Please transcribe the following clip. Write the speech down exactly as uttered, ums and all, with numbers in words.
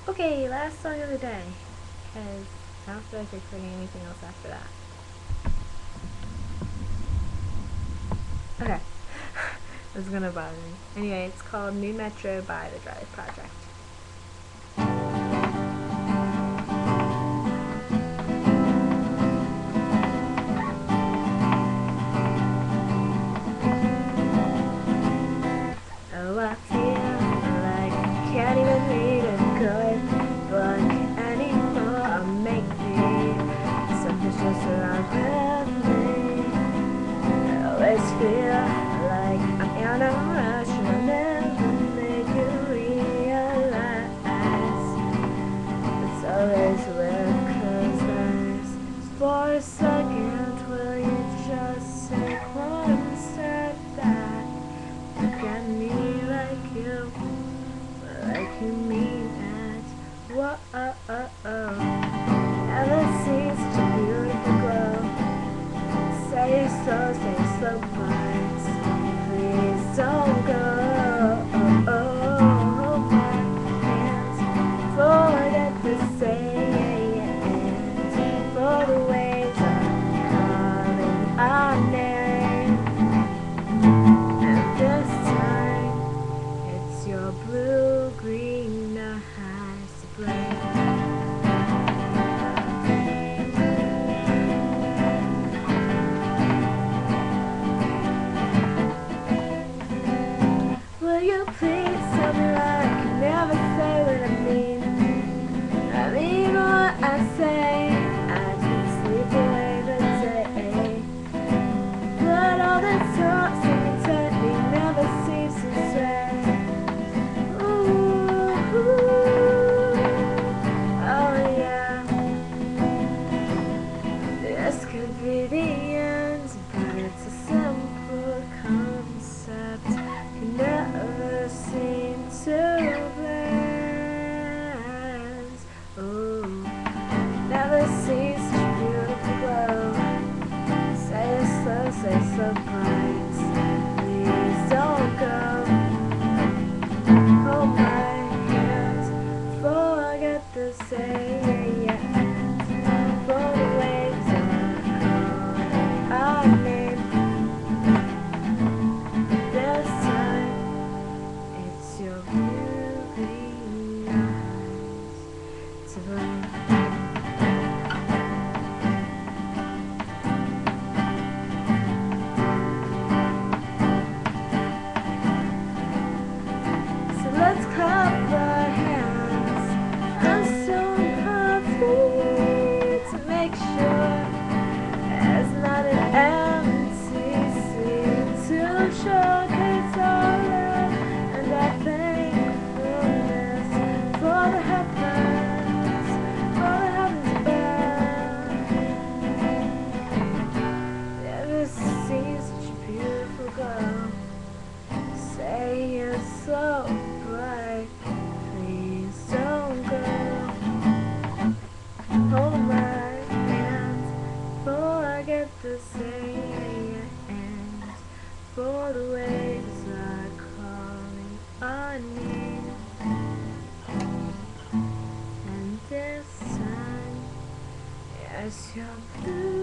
Okay, last song of the day, because I don't feel like recording anything else after that. Okay. This is gonna bother me. Anyway, it's called Moonmetro by the Drive Project. Oh, I feel like I can't even read a good book anymore. I'll make me something just around with me. I always feel like I'm in a rush and I'll never make you realize it's always where it closes. For a second, will you just take one step back? Look at me like you, like you mean it. Whoa, oh, oh, oh. Never seen such a beautiful glow. Say it slow, say it slow, but please don't go. Oh, oh, oh, my hands forget to say it. For the waves are calling our name. And this time, it's your blue-green eyes to blame. Will you please tell me what I can never say what I mean? I mean what I say. I just sleep away the day. But all the talks and pretending never seems to stray. Ooh, ooh, oh yeah. This could be the end, but it's a simple concept. You never seem to blend. Ooh, never seen such a beautiful glow. Say it slow, say it slow, bright. Please don't go. Hold my hand, forget the say yes. For the waves are calling our name. This time, it's your blue-green eyes to blame. So let's clap our hands and soon happy to make sure there's not an empty scene to showcase our love and our thankfulness for the heavens, for the heavens above. Never seen such a beautiful glow. Say it slow, bright. Please don't go. Hold my hand, forget the saying. For the waves are calling our name. And this time, yes, you're blue.